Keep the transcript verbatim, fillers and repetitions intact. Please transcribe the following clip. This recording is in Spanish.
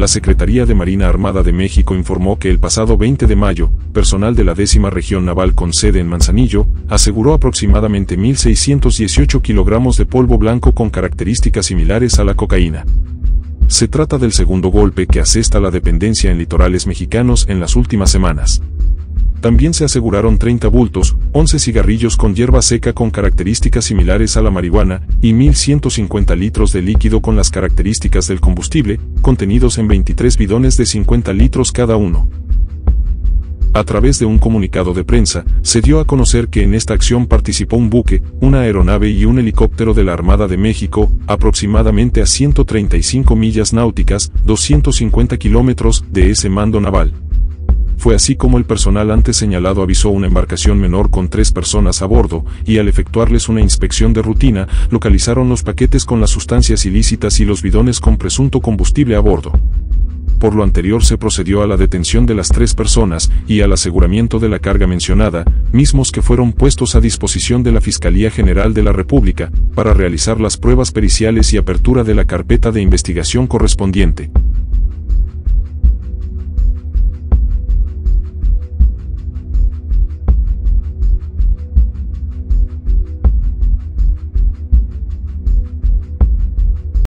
La Secretaría de Marina Armada de México informó que el pasado veinte de mayo, personal de la décima Región Naval con sede en Manzanillo, aseguró aproximadamente mil seiscientos dieciocho kilogramos de polvo blanco con características similares a la cocaína. Se trata del segundo golpe que asesta la dependencia en litorales mexicanos en las últimas semanas. También se aseguraron treinta bultos, once cigarrillos con hierba seca con características similares a la marihuana, y mil ciento cincuenta litros de líquido con las características del combustible, contenidos en veintitrés bidones de cincuenta litros cada uno. A través de un comunicado de prensa, se dio a conocer que en esta acción participó un buque, una aeronave y un helicóptero de la Armada de México, aproximadamente a ciento treinta y cinco millas náuticas, doscientos cincuenta kilómetros, de ese mando naval. Fue así como el personal antes señalado avisó una embarcación menor con tres personas a bordo, y al efectuarles una inspección de rutina, localizaron los paquetes con las sustancias ilícitas y los bidones con presunto combustible a bordo. Por lo anterior se procedió a la detención de las tres personas y al aseguramiento de la carga mencionada, mismos que fueron puestos a disposición de la Fiscalía General de la República, para realizar las pruebas periciales y apertura de la carpeta de investigación correspondiente.